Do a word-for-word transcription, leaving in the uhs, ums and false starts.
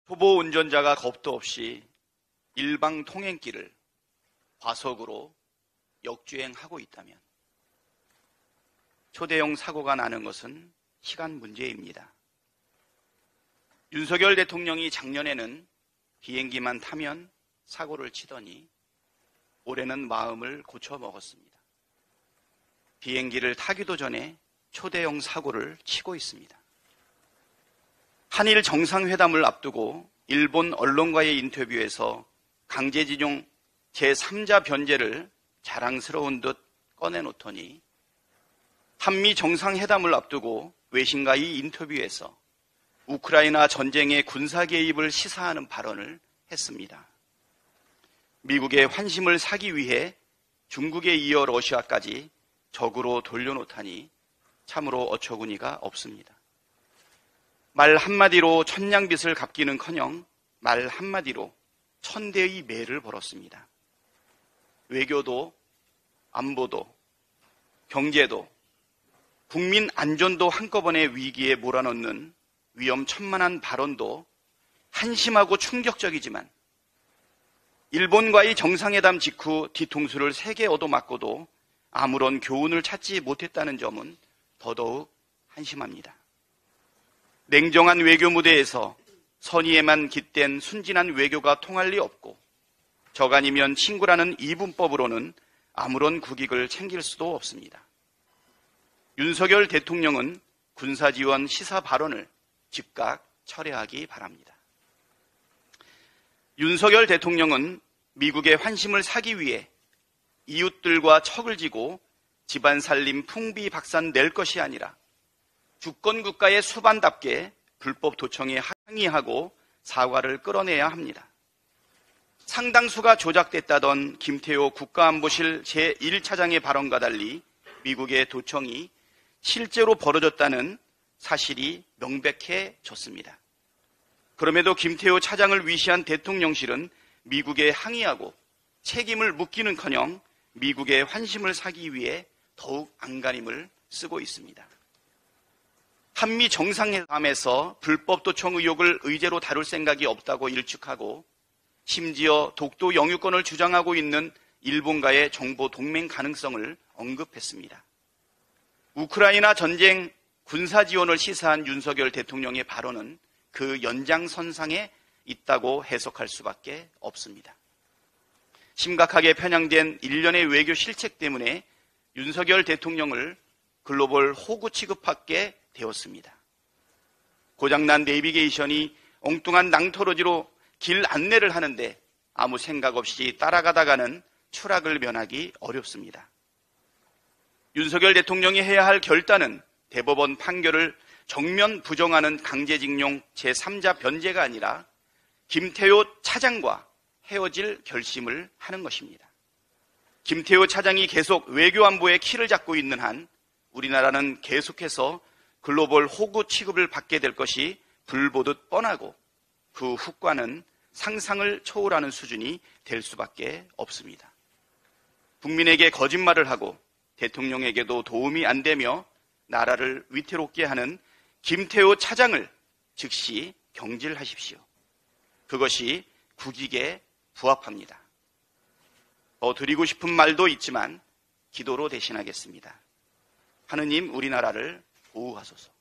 초보 운전자가 겁도 없이 일방 통행길을 과속으로 역주행하고 있다면 초대형 사고가 나는 것은 시간 문제입니다. 윤석열 대통령이 작년에는 비행기만 타면 사고를 치더니 올해는 마음을 고쳐 먹었습니다. 비행기를 타기도 전에 초대형 사고를 치고 있습니다. 한일 정상회담을 앞두고 일본 언론과의 인터뷰에서 강제징용 제삼자 변제를 자랑스러운 듯 꺼내놓더니 한미 정상회담을 앞두고 외신과의 인터뷰에서 우크라이나 전쟁의 군사 개입을 시사하는 발언을 했습니다. 미국의 환심을 사기 위해 중국에 이어 러시아까지 적으로 돌려놓다니 참으로 어처구니가 없습니다. 말 한마디로 천냥빚을 갚기는커녕 말 한마디로 천대의 매를 벌었습니다. 외교도 안보도 경제도 국민 안전도 한꺼번에 위기에 몰아넣는 위험천만한 발언도 한심하고 충격적이지만 일본과의 정상회담 직후 뒤통수를 세게 얻어맞고도 아무런 교훈을 찾지 못했다는 점은 더더욱 한심합니다. 냉정한 외교 무대에서 선의에만 깃댄 순진한 외교가 통할 리 없고 저간이면 친구라는 이분법으로는 아무런 국익을 챙길 수도 없습니다. 윤석열 대통령은 군사지원 시사 발언을 즉각 철회하기 바랍니다. 윤석열 대통령은 미국의 환심을 사기 위해 이웃들과 척을 지고 집안 살림 풍비박산 낼 것이 아니라 주권국가의 수반답게 불법 도청에 항의하고 사과를 끌어내야 합니다. 상당수가 조작됐다던 김태호 국가안보실 제일 차장의 발언과 달리 미국의 도청이 실제로 벌어졌다는 사실이 명백해졌습니다. 그럼에도 김태호 차장을 위시한 대통령실은 미국에 항의하고 책임을 묻기는커녕 미국의 환심을 사기 위해 더욱 안간힘을 쓰고 있습니다. 한미 정상회담에서 불법 도청 의혹을 의제로 다룰 생각이 없다고 일축하고 심지어 독도 영유권을 주장하고 있는 일본과의 정보 동맹 가능성을 언급했습니다. 우크라이나 전쟁 군사 지원을 시사한 윤석열 대통령의 발언은 그 연장선상에 있다고 해석할 수밖에 없습니다. 심각하게 편향된 일련의 외교 실책 때문에 윤석열 대통령을 글로벌 호구 취급받게 되었습니다. 고장난 내비게이션이 엉뚱한 낭토로지로 길 안내를 하는데 아무 생각 없이 따라가다가는 추락을 면하기 어렵습니다. 윤석열 대통령이 해야 할 결단은 대법원 판결을 정면 부정하는 강제징용 제삼자 변제가 아니라 김태호 차장과 헤어질 결심을 하는 것입니다. 김태호 차장이 계속 외교안보의 키를 잡고 있는 한 우리나라는 계속해서 글로벌 호구 취급을 받게 될 것이 불보듯 뻔하고 그 후과는 상상을 초월하는 수준이 될 수밖에 없습니다. 국민에게 거짓말을 하고 대통령에게도 도움이 안 되며 나라를 위태롭게 하는 김태호 차장을 즉시 경질하십시오. 그것이 국익에 부합합니다. 더 드리고 싶은 말도 있지만 기도로 대신하겠습니다. 하느님 우리나라를 보호하소서.